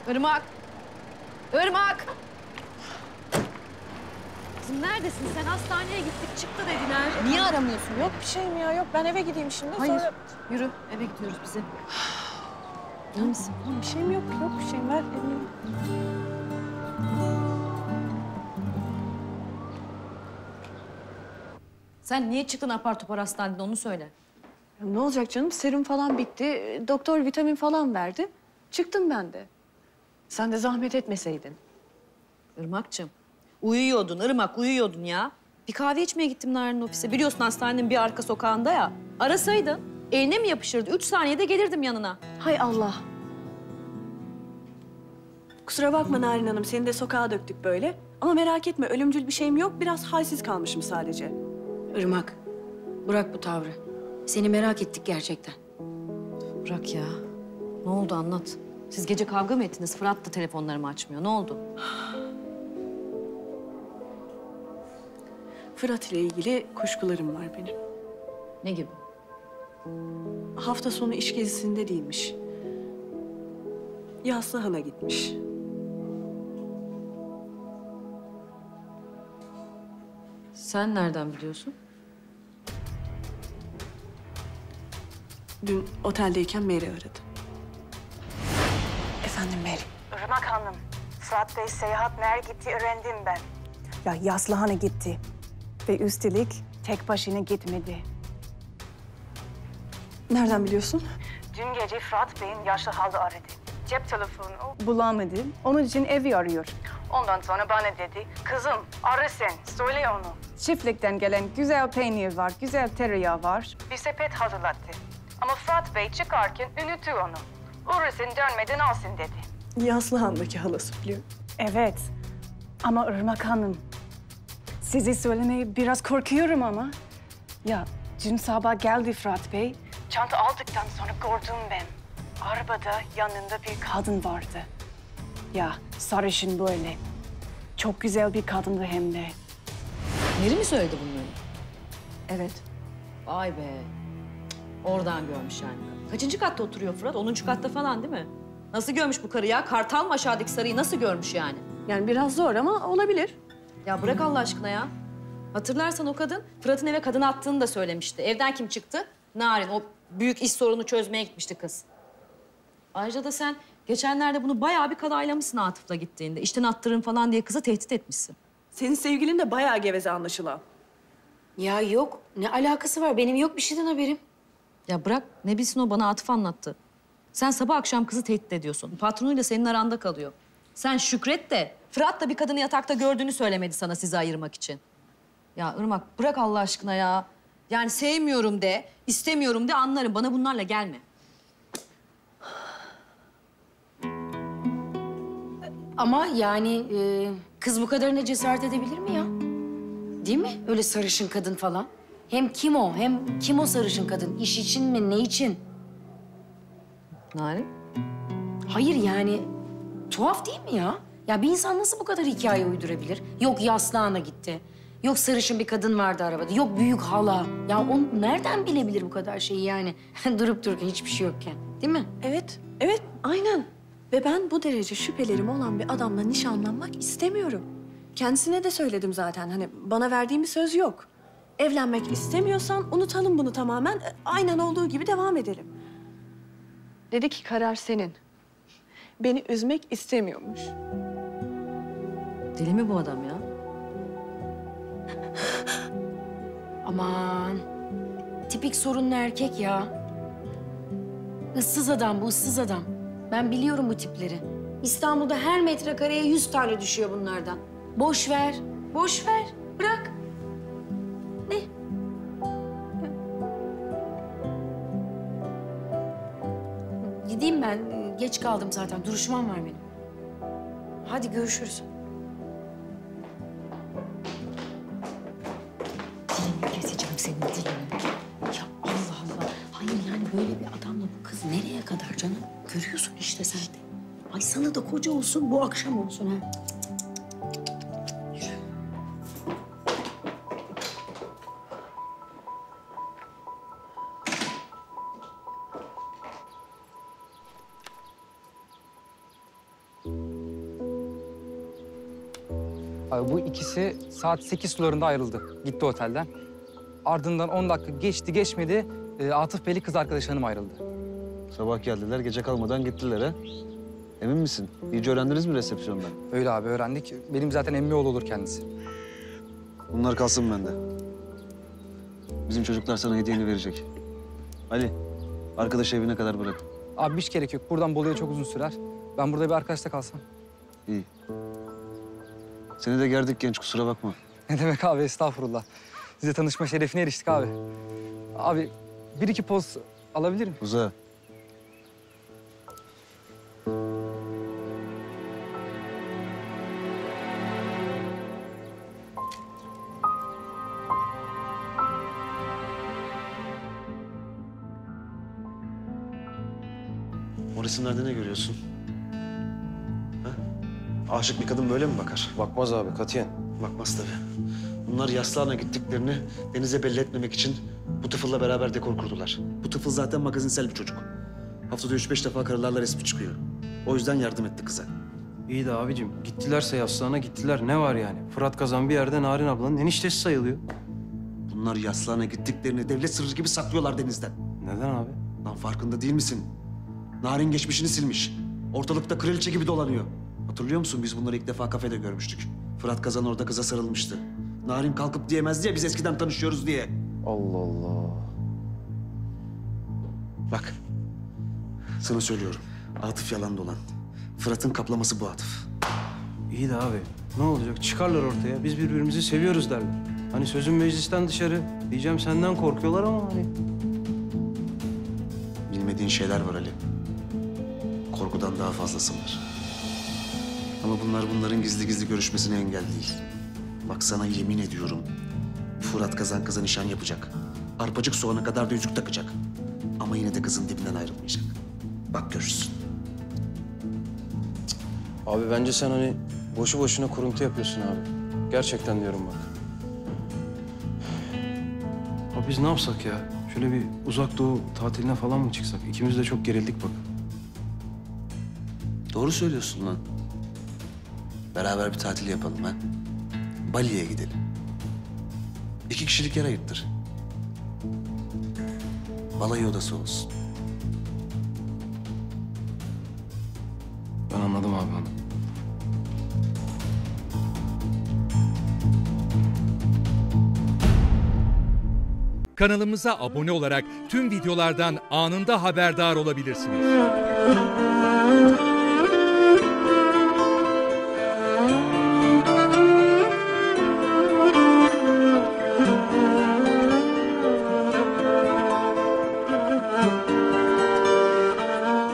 Irmak! Irmak! Kızım neredesin sen? Hastaneye gittik çıktı dediler. Niye aramıyorsun? Yok bir şeyim ya, yok. Ben eve gideyim şimdi. Hayır. Sonra... Yürü, eve gidiyoruz bize. İyi misin? Tamam, bir şeyim yok, yok bir şeyim. Ver elini. Sen niye çıktın apar topar hastaneden onu söyle. Ya ne olacak canım? Serum falan bitti. Doktor vitamin falan verdi. Çıktım ben de. Sen de zahmet etmeseydin. Irmak'cığım, uyuyordun Irmak, uyuyordun ya. Bir kahve içmeye gittim Narin'in ofise. Biliyorsun hastanenin bir arka sokağında ya. Arasaydın, eline mi yapışırdı? 3 saniyede gelirdim yanına. Hay Allah. Kusura bakma Narin Hanım, seni de sokağa döktük böyle. Ama merak etme, ölümcül bir şeyim yok. Biraz halsiz kalmışım sadece. Irmak, bırak bu tavrı. Seni merak ettik gerçekten. Bırak ya. Ne oldu anlat. Siz gece kavga mı ettiniz? Fırat da telefonlarımı açmıyor. Ne oldu? Fırat ile ilgili kuşkularım var benim. Ne gibi? Hafta sonu iş gezisinde değilmiş. Yaslıhan'a gitmiş. Sen nereden biliyorsun? Dün oteldeyken Mary aradı. Efendim Mary. Irmak Hanım, Fırat Bey seyahat nereye gitti öğrendim ben. Ya Yaslıhan'a gitti. Ve üstelik tek başına gitmedi. Nereden biliyorsun? Dün gece Fırat Bey'in yaşlı halde aradı. Cep telefonu bulamadı. Onun için evi arıyor. Ondan sonra bana dedi, kızım ara sen, söyle onu. Çiftlikten gelen güzel peynir var, güzel tereyağı var. Bir sepet hazırlattı. Ama Fırat Bey çıkarken unuttu onu. Uğrasın dönmeden alsın dedi. Yaslıhan'daki halası biliyor. Evet. Ama Irmak Hanım, sizi söylemeye biraz korkuyorum ama. Ya dün sabah geldi Fırat Bey. Çanta aldıktan sonra gördüm ben. Arabada yanında bir kadın vardı. Ya sarışın böyle. Çok güzel bir kadındı hem de. Meri mi söyledi bunları? Evet. Vay be. Oradan görmüş yani. Kaçıncı katta oturuyor Fırat? 10. katta falan değil mi? Nasıl görmüş bu karı ya? Kartal mı aşağıdaki sarıyı nasıl görmüş yani? Yani biraz zor ama olabilir. Ya bırak Allah aşkına ya. Hatırlarsan o kadın Fırat'ın eve kadın attığını da söylemişti. Evden kim çıktı? Narin. O büyük iş sorunu çözmeye gitmişti kız. Ayrıca da sen geçenlerde bunu bayağı bir kalaylamışsın Atıf'la gittiğinde. İşten attırın falan diye kızı tehdit etmişsin. Senin sevgilin de bayağı geveze anlaşılan. Ya yok, ne alakası var? Benim yok bir şeyden haberim. Ya bırak ne bilsin o bana Atıf anlattı. Sen sabah akşam kızı tehdit ediyorsun. Patronuyla senin aranda kalıyor. Sen şükret de Fırat da bir kadını yatakta gördüğünü söylemedi sana sizi ayırmak için. Ya Irmak bırak Allah aşkına ya. Yani sevmiyorum de, istemiyorum de anlarım. Bana bunlarla gelme. Ama yani kız bu kadarına cesaret edebilir mi ya? Değil mi? Öyle sarışın kadın falan. Hem kim o? Hem kim o sarışın kadın? İş için mi? Ne için? Narin? Hayır yani tuhaf değil mi ya? Ya bir insan nasıl bu kadar hikaye uydurabilir? Yok Yaslıhan'a gitti. Yok sarışın bir kadın vardı arabada. Yok büyük hala. Ya o nereden bilebilir bu kadar şeyi yani? Durup dururken hiçbir şey yokken. Değil mi? Evet, evet aynen. Ve ben bu derece şüphelerim olan bir adamla nişanlanmak istemiyorum. Kendisine de söyledim zaten. Hani bana verdiğim bir söz yok. Evlenmek istemiyorsan unutalım bunu tamamen. Aynen olduğu gibi devam edelim. Dedi ki karar senin. Beni üzmek istemiyormuş. Deli mi bu adam ya? Aman. Tipik sorunlu erkek ya. Issız adam bu, ıssız adam. Ben biliyorum bu tipleri. İstanbul'da her metrekareye 100 tane düşüyor bunlardan. Boş ver, boş ver. Bırak. Ne? Gideyim ben. Geç kaldım zaten. Duruşmam var benim. Hadi görüşürüz. Dilini keseceğim senin dilini. Ya Allah Allah. Hayır yani böyle bir adamla bu kız nereye kadar canım? Görüyorsun işte sen de. Ay sana da koca olsun, bu akşam olsun ha. Yürü. Abi bu ikisi saat 8 sularında ayrıldı. Gitti otelden. Ardından 10 dakika geçti geçmedi Atıf Bey'li kız arkadaş hanım ayrıldı. Sabah geldiler, gece kalmadan gittiler ha. Emin misin? İyice öğrendiniz mi resepsiyondan? Öyle abi öğrendik. Benim zaten emmi oğlu olur kendisi. Bunlar kalsın bende. Bizim çocuklar sana hediyeni verecek. Ali, arkadaşı evine kadar bırak. Abi hiç gerek yok. Buradan Bolu'ya çok uzun sürer. Ben burada bir arkadaşla kalsam. İyi. Seni de gerdik genç, kusura bakma. Ne demek abi, estağfurullah. Size tanışma şerefine eriştik abi. Abi bir iki poz alabilir miyim? Uza. O resimlerde ne görüyorsun? Ha? Aşık bir kadın böyle mi bakar? Bakmaz abi katiyen. Bakmaz tabii. Bunlar Yaslıhan'a gittiklerini Deniz'e belli etmemek için bu tıfılla beraber dekor kurdular. Bu tıfıl zaten magazinsel bir çocuk. Haftada 3-5 defa karılarla resmi çıkıyor. O yüzden yardım etti kıza. İyi de abicim gittilerse Yaslıhan'a gittiler. Ne var yani? Fırat Kazan bir yerde Narin ablanın eniştesi sayılıyor. Bunlar Yaslıhan'a gittiklerini devlet sırrı gibi saklıyorlar Deniz'den. Neden abi? Lan farkında değil misin? Narin geçmişini silmiş. Ortalıkta kraliçe gibi dolanıyor. Hatırlıyor musun? Biz bunları ilk defa kafede görmüştük. Fırat Kazan orada kıza sarılmıştı. Narin kalkıp diyemezdi ya biz eskiden tanışıyoruz diye. Allah Allah. Bak, sana söylüyorum. Atıf yalan dolan. Fırat'ın kaplaması bu Atıf. İyi de abi ne olacak? Çıkarlar ortaya. Biz birbirimizi seviyoruz derler. Hani sözün meclisten dışarı. Diyeceğim senden korkuyorlar ama hani. Bilmediğin şeyler var Ali. Korkudan daha fazlası var. Ama bunların gizli gizli görüşmesine engel değil. Bak sana yemin ediyorum. Fırat Kazan kıza nişan yapacak. Arpacık soğana kadar da yüzük takacak. Ama yine de kızın dibinden ayrılmayacak. Bak görürsün. Abi bence sen hani boşu boşuna kuruntu yapıyorsun abi. Gerçekten diyorum bak. Abi biz ne yapsak ya? Şöyle bir uzak doğu tatiline falan mı çıksak? İkimiz de çok gerildik bak. Doğru söylüyorsun lan. Beraber bir tatil yapalım ha. Bali'ye gidelim. 2 kişilik yer ayırttır. Balayı odası olsun. Ben anladım abi onu. Kanalımıza abone olarak tüm videolardan anında haberdar olabilirsiniz.